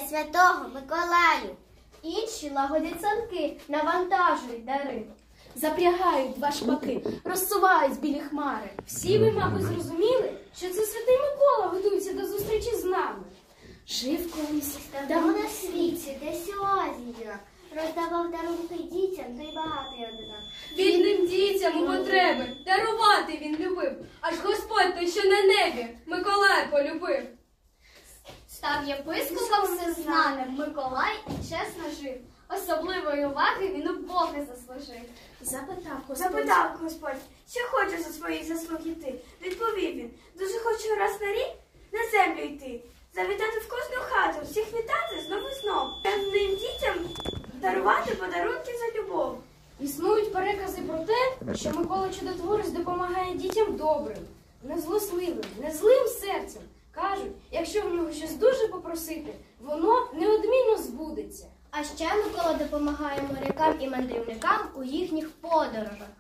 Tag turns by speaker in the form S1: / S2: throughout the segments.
S1: Святого Миколаю.
S2: Інші лагодять санки, навантажують дари.
S3: Запрягають два шпаки, розсувають білі хмари.
S2: Всі ви, мабуть, зрозуміли, що це святий Микола готується до зустрічі з нами.
S3: Жив колись
S1: Давно на світі, десь оазія, роздавав дарунки дітям, то й багатий одинак.
S4: Бідним дітям у потреби дарувати він любив, аж Господь той, що на небі, Миколая полюбив.
S2: Став єпископом всезнаним, Миколай чесно жив. Особливої уваги він у Бога заслужив.
S3: Запитав
S5: Господь, що хоче за своїх заслуг іти. Відповів він, дуже хочу раз на рік на землю йти. Завітати в кожну хату, всіх вітати знову і знов. Бідним дітям дарувати подарунки за любов.
S2: Існують перекази про те, що Микола Чудотворець допомагає дітям добрим, незлосливим, не злим серцем. Кажуть, якщо в нього щось дуже попросити, воно неодмінно збудеться.
S1: А ще Микола допомагає морякам і мандрівникам у їхніх подорожах.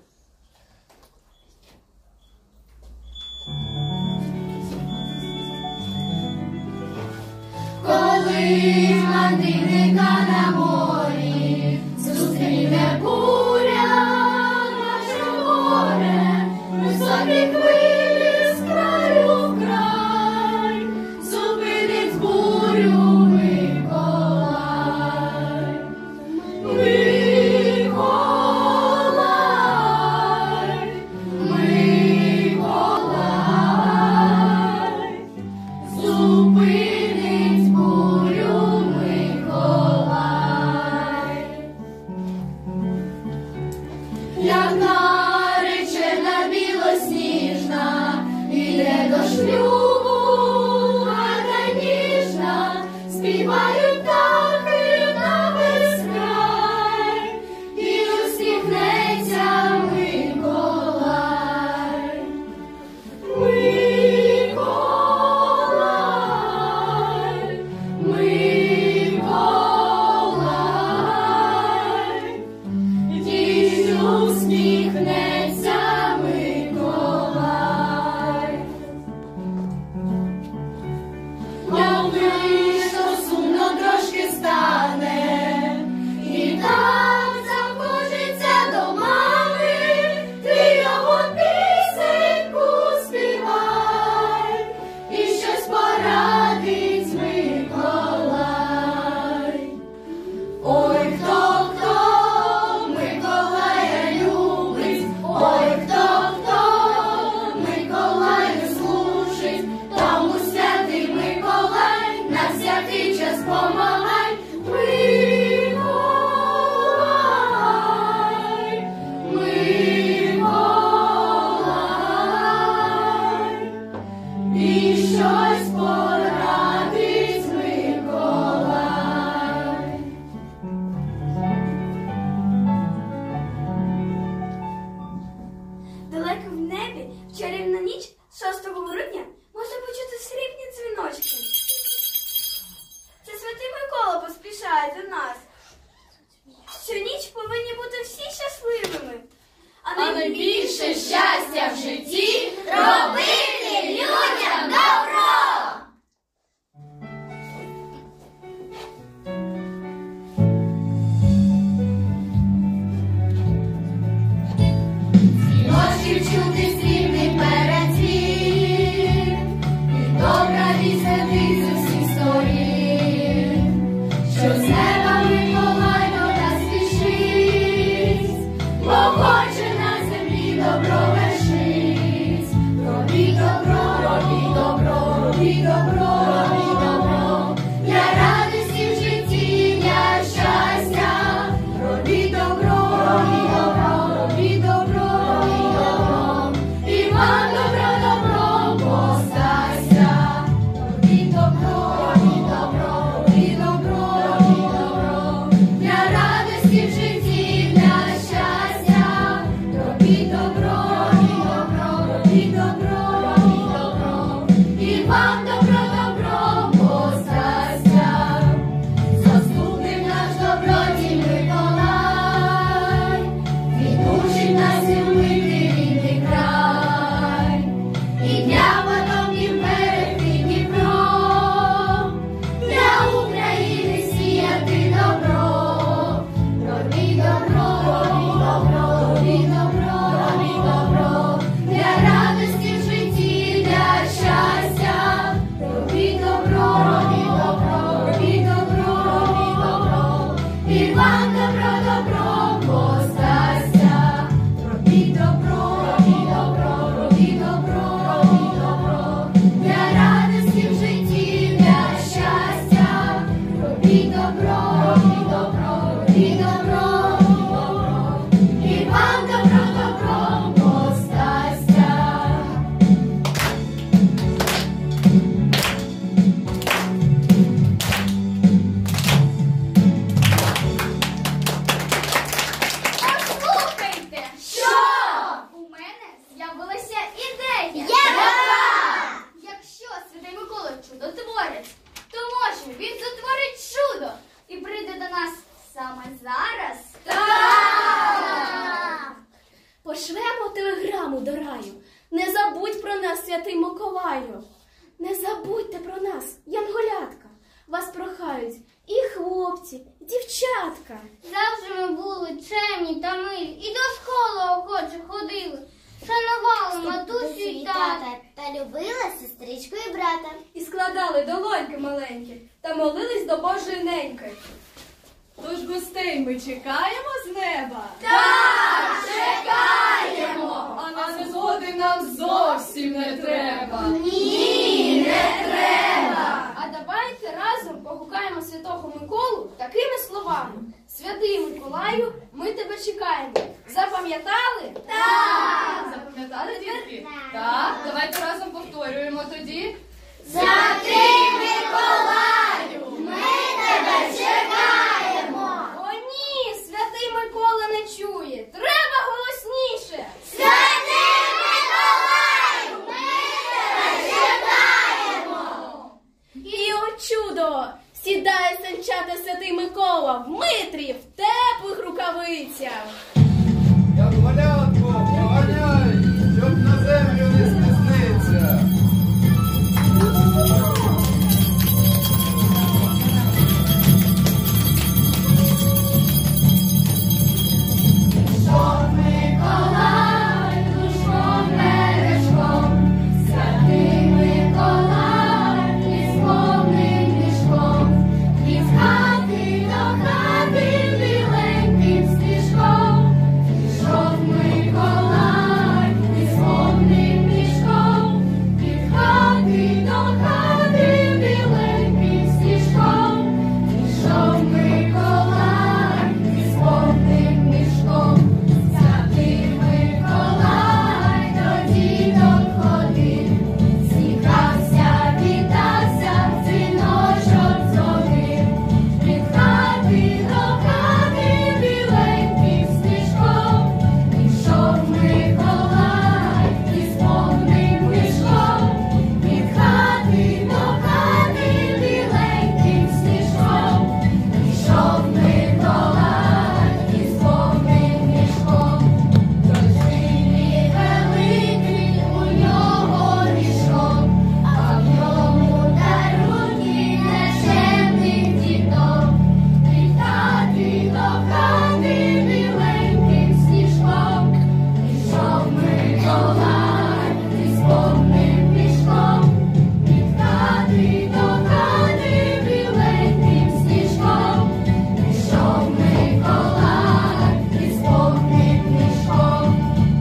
S6: Коли мандрівника на морі зустріне буря, наше горе, високі хвилі з краю в край, зупинить бурю Миколай. Миколай, Миколай, зупинить бурю Миколай. Як наречена білосніжна, іде до шлюбу, гарна ніжна, співають птахи на весь край, і усміхнеться Миколай. Миколай, Миколай, тільки усміхнеться Миколай. Навмисно сумно трошки стане, і так захочеться до мами, ти його пісеньку співай, і щось порадить Миколай. Ой, хто Миколая любить, ой, хто Миколаю служить, тому святий Миколай на всякий час помагай. Миколай, Миколай, і щось порадить Миколай.
S5: Далеко в небі, в чарівну ніч 6 грудня можна почути срібні дзвіночки. Це святий Микола поспішає до нас. Щоніч повинні бути всі щасливими.
S6: А найбільше щастя в житті робити людям добро! Дзвіночків чути срібний передзвін, і добра вість летить з усіх сторін, що з неба Миколай до нас спішить, бо хоче на землі добро вершить. Тобі
S5: зараз?
S3: Пошлемо телеграму до раю. Не забудь про нас, святий Миколаю. Не забудьте про нас, янголятка. Вас прохають і хлопці, і дівчатка.
S1: Завжди ми були чемні та милі, і до школи охоче ходили. Шанували матусю й тата, та любила сестричку і брата.
S4: І складали долоньки маленькі, та молились до Божої неньки.
S6: Тож гостей ми чекаємо з неба.
S5: Так, чекаємо!
S6: А не згоди нам зовсім не треба.
S5: Ні, не треба!
S2: А давайте разом погукаємо святого Миколу такими словами. Святий Миколаю, ми тебе чекаємо. Запам'ятали?
S6: Запам'ятали, дітки? Так, давайте разом повторюємо тоді.
S5: Святий Миколаю, ми тебе чекаємо!
S2: О ні, святий Микола не чує. Треба голосніше.
S5: Святий Миколаю, ми тебе чекаємо!
S3: І о чудо! Сідає санчата святий Микола в митрі, в теплих рукавицях.
S7: Янголятко, поганяй, щоб на землю не спізниться.
S6: Миколай, душком бережком, святий Миколай, із повним мішком, із хати до хати біленьким стежком, пішов Миколай, із повним мішком, від хати до хати біленьким стежком, пішов Миколай, із повним мішком. Святий Миколай до діток ходив, зігрався, вітався, дзвіночок дзвонив. Від хати до хати біленьким стежком, пішов Миколай із повним мішком. Від хати до хати біленьким стежком, пішов Миколай із повним мішком. Дождині великий у нього мішок, а в ньому дарунки нещемних діток. Від хати до хати біленьким сніжком, пішов Миколай із повним мішком. Від хати до хати біленьким сніжком, пішов Миколай із повним мішком.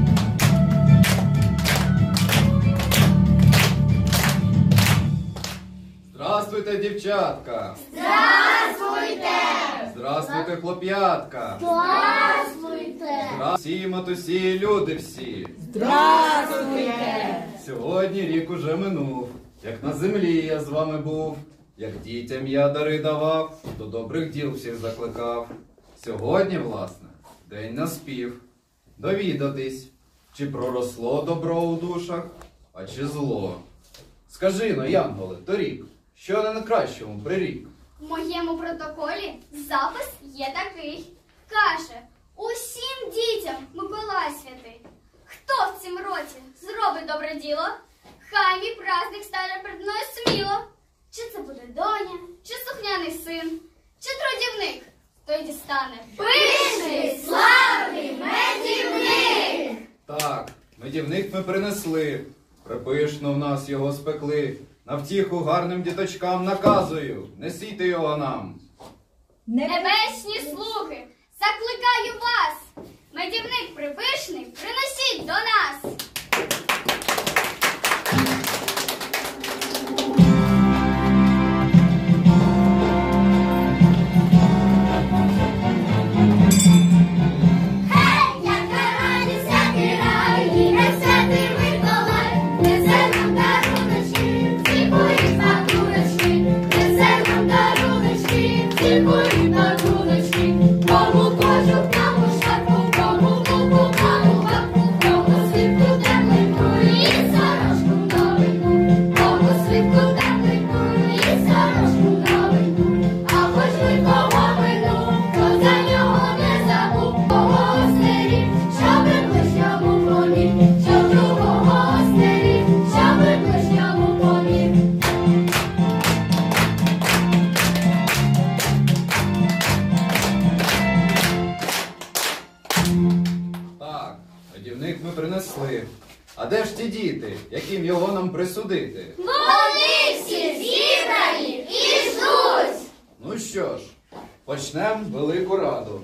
S7: Здравствуйте, дівчатка.
S5: Здравствуйте!
S7: Здравствуйте, хлоп'ятка.
S5: Здравствуйте!
S7: Всі матусі і люди всі. Здравствуйте! Сьогодні рік уже минув, як на землі я з вами був, як дітям я дари давав, до добрих діл всіх закликав. Сьогодні, власне, день наспів. Довідатись, чи проросло добро у душах, а чи зло. Скажи, но, янголе, торік, що не на кращому прирік?
S1: В моєму протоколі запис є такий. Каже, усім дітям Миколай святий. Хто в цім році зробить добре діло, хай мій праздник стане перед мною сміло. Чи це буде доня, чи слухняний син, чи трудівник, той дістане
S5: Пишний, славний медівник!
S7: Так, медівник ми принесли, припишно в нас його спекли. На втіху гарним діточкам наказую, несіть його нам.
S1: небесні слуги. Закликаю вас, медівник припишний, принесіть до нас.
S5: Гей, яка радість, який рай, і святий Миколай, несе нам даруночки, цікаві пакуночки, несе нам даруночки, цікаві пакуночки.
S7: медівник ми принесли. А де ж ті діти, яким його нам присудити?
S1: Вони всі зібрані і ждуть!
S7: Ну що ж, почнемо велику раду.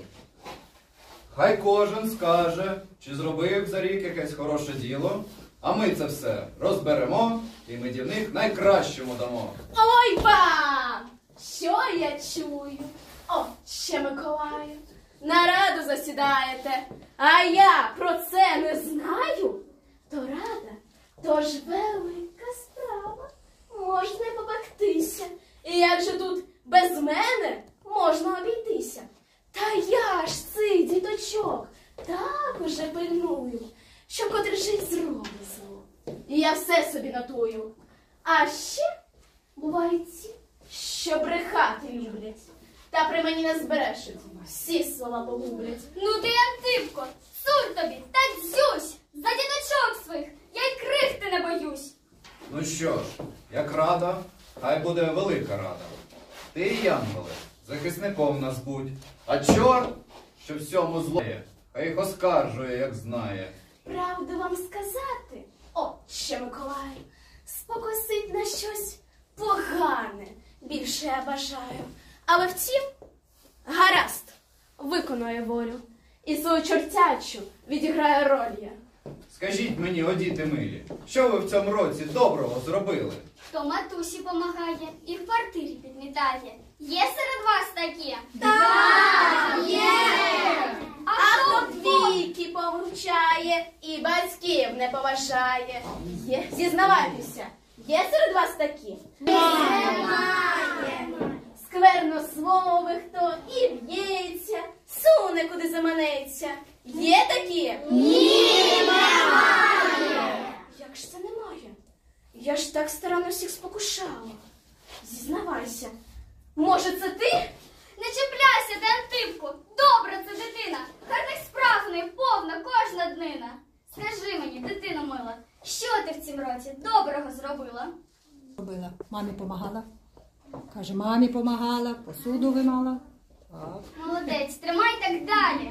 S7: Хай кожен скаже, чи зробив за рік якесь хороше діло, а ми це все розберемо і медівник найкращому дамо.
S3: Ой, вам! Що я чую? Отче Миколаю, на раду засідаєте, а я про це не знаю? То рада, то ж велика справа, можна й побактися. І як же тут без мене можна обійтися? Та я ж цих діточок так уже пильную, що котрий же й зробить зло. І я все собі нотую. А ще бувають ті, що брехати люблять. Та при мені не зберешуть, всі слова погублять.
S1: Ну ти, Антипко, цур тобі, та дзюсь! За діточок своїх я й крихти не боюсь.
S7: Ну що ж, як рада, хай буде велика рада. Ти, Янголе, захисником нас будь, а чорт, що всьому злоє, хай їх оскаржує, як знає.
S3: Правду вам сказати, отче Миколаю, спокусить на щось погане, більше я бажаю. Але втім, гаразд, виконує волю, і свою чортячу відіграє роль я.
S7: Скажіть мені, о діти милі, що ви в цьому році доброго зробили?
S1: Хто матусі помагає і в квартирі підмітає. Є серед вас такі?
S3: Так,
S1: є!
S3: А хто двійки повручає і батьків не поважає? Є, зізнавайтеся, є серед вас такі? Немає. Сквернословий хто і б'ється, суне куди заманеться. Є такі? Ні, немає. Як ж це немає? Я ж так старанно всіх спокушала. Зізнавайся, може це ти?
S1: Не чіпляйся, ти, Антипку! Добра це дитина! Гарних справ в неї повна кожна днина! Скажи мені, дитино мила, що ти в цім році доброго зробила?
S8: Робила. Мамі помагала. Каже, мамі помагала, посуду вимала. Так.
S1: Молодець, тримай так далі!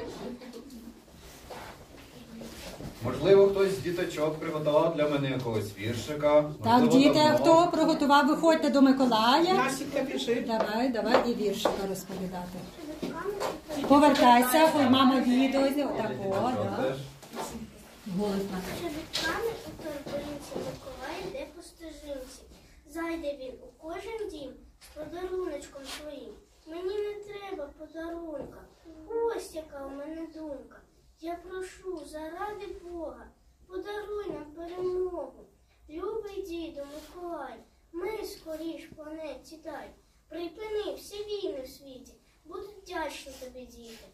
S7: Можливо, хтось з діточок приготував для мене якогось віршика.
S8: Так,
S7: можливо,
S8: діти, а
S7: давно.
S8: хто приготував, виходьте до Миколая.
S9: Насіка, біжи.
S8: Давай і віршика розповідати. Повертайся, ой, мама відео, отако,
S7: Діточок
S8: да.
S7: теж.
S8: Голосно.
S10: Шевиками у торбинці Миколай йде по стежинці. Зайде він у кожен дім з подаруночком своїм. Мені не треба подарунка. Ось яка у мене думка. Я прошу, заради Бога, подаруй нам перемогу. Любий діду Миколай, ми скоріш планеті дай. Припини всі війни в світі. Буду вдячні тобі, діти.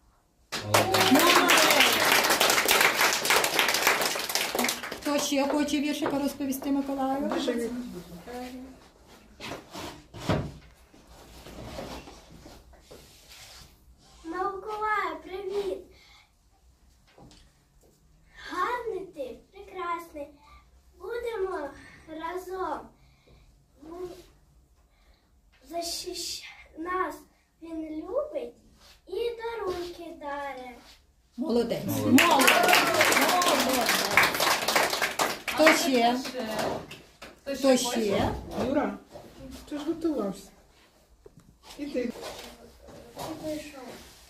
S8: Хто ще хоче віршика розповісти Миколаю?
S10: Миколаю, привіт! Гарний ти, прекрасний. Будемо разом. Нас він любить і дарунки даре.
S8: Молодець. Хто ще? Хто ще?
S9: Юра, ти ж готувався. Іди.
S10: Прийшов.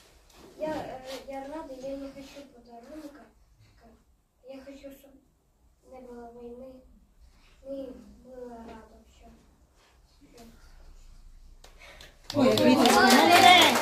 S10: Я рада, я не хочу подарунка. Я хочу, щоб не було війни. І була рада, що.
S8: Ой, Віточка, молодець.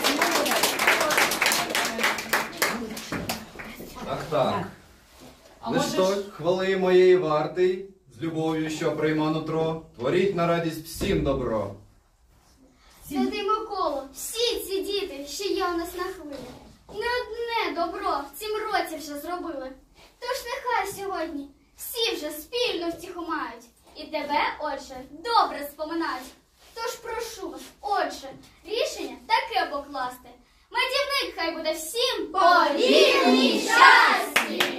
S7: Так. Лиш той хвали моєї вартий, з любов'ю, що прийма нутро, творіть на радість всім добро.
S1: Святий Миколо, всі ці діти, що є у нас на хвилі, не одне добро в цім році вже зробили. Тож нехай сьогодні всі вже спільну втіху мають. І тебе, отже, добре споминають. Тож прошу вас, отже, рішення таке покласти. Медівник хай буде всім по рівній щасті!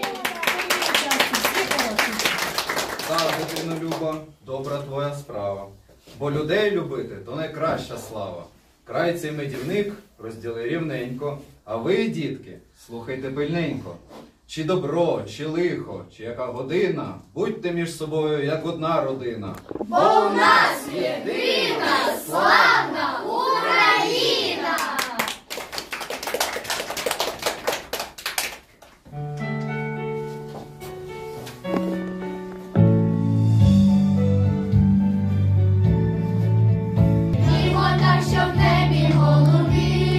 S7: Так, дитино люба, добра твоя справа. Бо людей любити – то найкраща слава. Край цей медівник розділи рівненько, а ви, дітки, слухайте пильненько. Чи добро, чи лихо, чи яка година, будьте між собою, як одна родина.
S6: Бо в нас єдина славна Україна! Дімо так, що в небі голубі,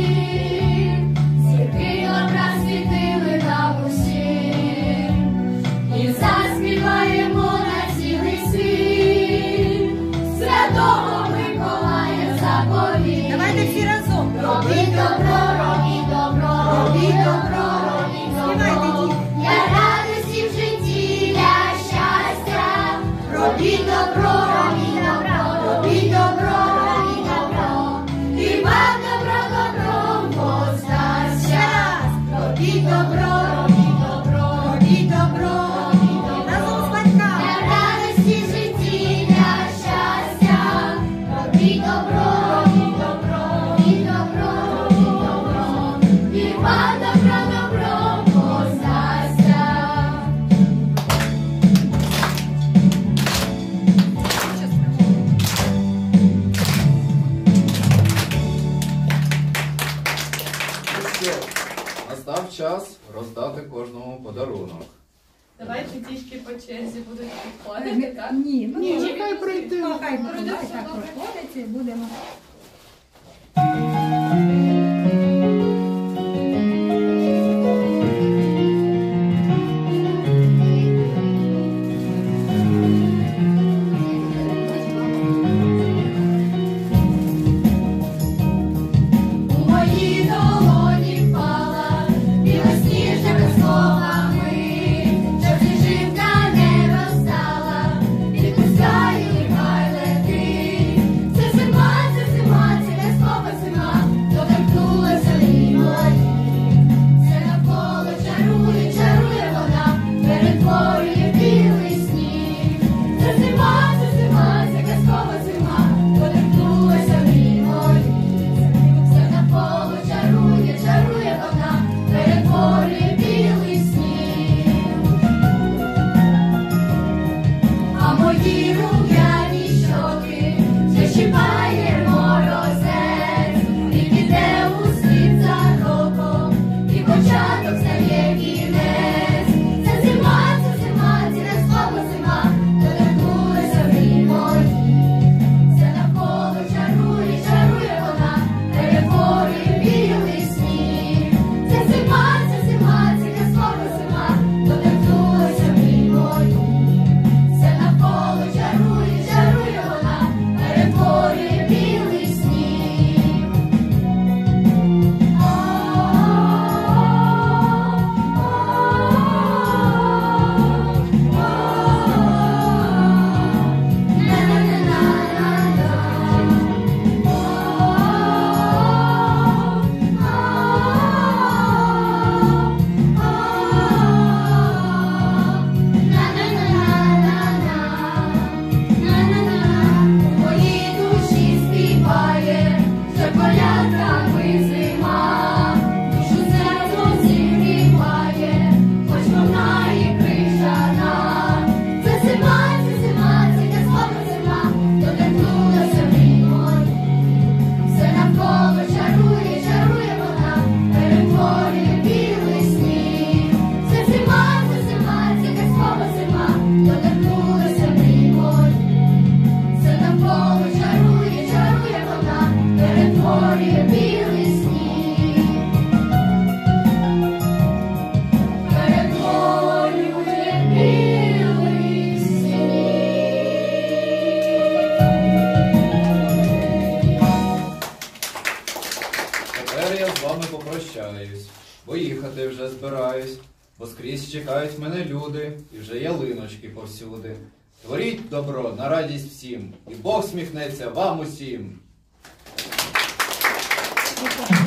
S6: зірки добра світили нам усім, і заспіваємо на цілий світ Святого Миколая заповіт.
S8: Давайте всі разом.
S6: Робіть добро, робіть добро, робіть добро, робіть добро, для радості в житті, для щастя. Робіть добро, робіть добро, робіть добро, робіть добро, і вам добро добром воздасться. Робіть добро, робіть добро, робіть добро, робіть добро, для радості в житті, для щастя. Робіть добро, робіть добро, робіть добро, робіть добро, і вам добро добром воздасться.
S7: Ну що, настав час роздати кожному подарунок.
S4: Давайте дітки по черзі будуть підходити, так?
S8: Ні, ну
S9: Ні,
S8: ні,
S9: нехай пройти.
S8: Хай так проходить і будемо.
S6: У моїй долоні впала білосніжними словами, щоб сніжинка не розтала, відпускаю і хай летить. Це зима, це казкова зима, доторкнулася лівої. Це навколо чарує, чарує вона, перетворює білий сніг. Це зима, це казкова зима, доторкнулася лівої. Все навколо чарує, чарує вона, перетворює білий сніг. А мої рум'яні щоки защіпає морозець, і піде у світ за роком, і початок стає кінець. Це зима, це казкова зима, доторкнулася лівої. Все навколо чарує, чарує вона, перетворює білий сніг. Це зима, це казкова зима, доторкнулася лівої. Все навколо чарує, чарує вона, перетворює білий сніг. У моїй душі співає, що колядками зима, душу серцем зігріває, хоч вона і крижана. Це зима, це казкова зима, доторкнулася лівої. Все навколо чарує, чарує вона, перетворює білий сніг. Це зима, це казкова зима, доторкнулася лівої. Все навколо чарує, чарує вона, перетворює білий сніг. Перетворює білий сніг.
S7: Тепер я з вами попрощаюсь, бо їхати вже збираюсь, бо скрізь чекають мене люди, і вже ялиночки повсюди. Творіть добро на радість всім, і Бог сміхнеться вам усім.
S8: Дякую.